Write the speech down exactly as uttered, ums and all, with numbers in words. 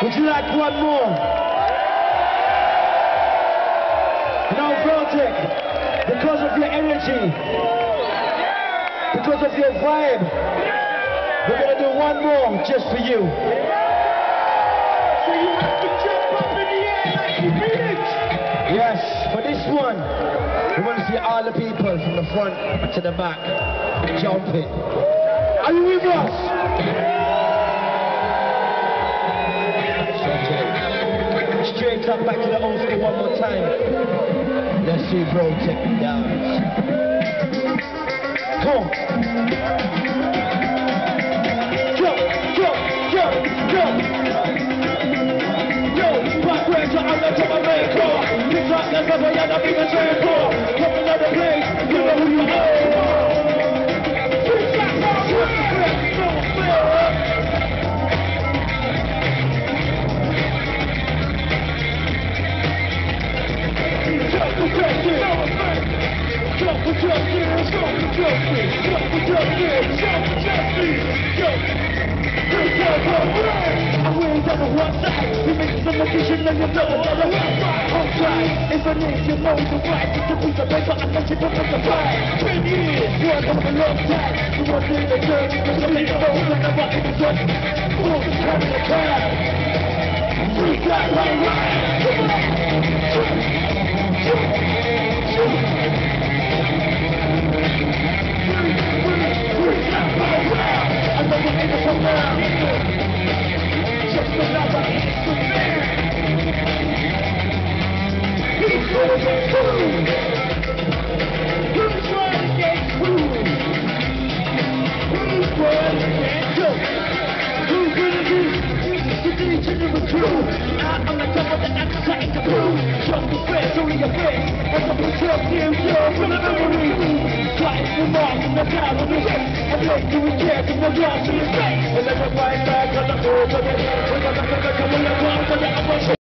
Would you like one more? Now, Veltec, because of your energy, because of your vibe, we're gonna do one more just for you. So you have to jump up in the air like you mean it. Yes, for this one, we want to see all the people from the front to the back jumping. Are you with us? Straight up back to the old school one more time. Let's see bro take me down. Come on. Jump, jump, jump, jump. Yo, backwards on the top of my car. Pick up the cover and I'm in the train car. Come another place, you know who you are. Jump for justice, jump for justice, jump for justice, jump for justice, jump. I win on the one side, we make some decision and you know on the one side. I'm trying, if I need you know the right, to be the paper and let you put on the fight. Ten years, one of a long time, you want to the journey, but you make the road and I'm not in the sun. Full of time in the crowd, we got right right, come on, jump, jump, jump. Just another instrument. He's going through. Who's trying to get through? Who's trying to get through? Who's gonna do? The D J to the crew. Out on the top of the outside the crew. Jump the face over your face. As I put your tears down from the memory. Twice the mark in the town of the west. I take to the chest and the glass in the face. And then I fight back on the floor.